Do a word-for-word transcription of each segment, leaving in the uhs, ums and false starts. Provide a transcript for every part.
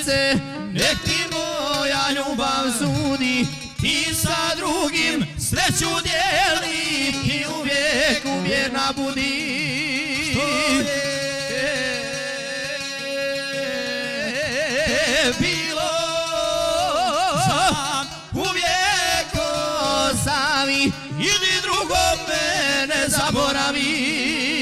srce, nek ti moja ljubav sudi, ti sa drugim sreću dijeli i uvijek uvjerna budi. Bilo sam uvijek ostavi, ili drugom mene zaboravi.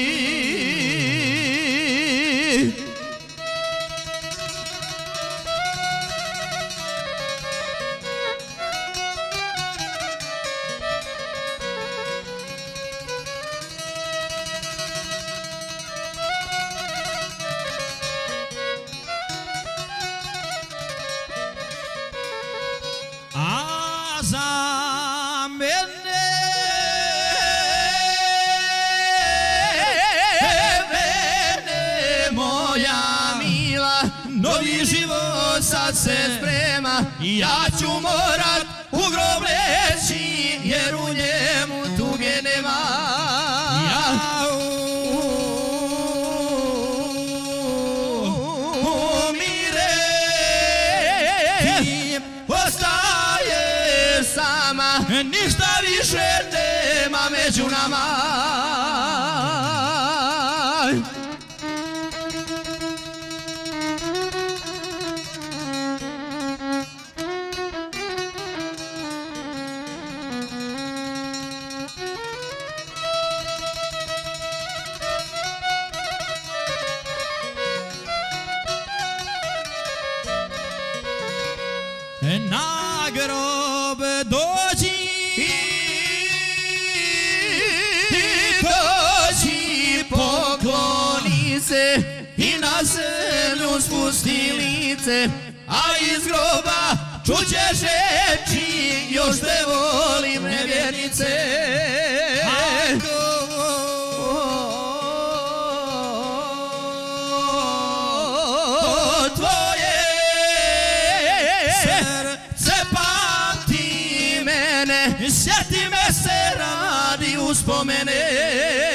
A za mene, mene moja mila, novi život sad se sprema, i ja ću morat u grob leći, jer u njemu tuge nema. Ništa više nema među nama. Na grob dođi, dođi, pokloni se i na zemlju spusti lice, a iz groba čućeš reči, još te volim nevjernice. Sjeti me se radi uspomene.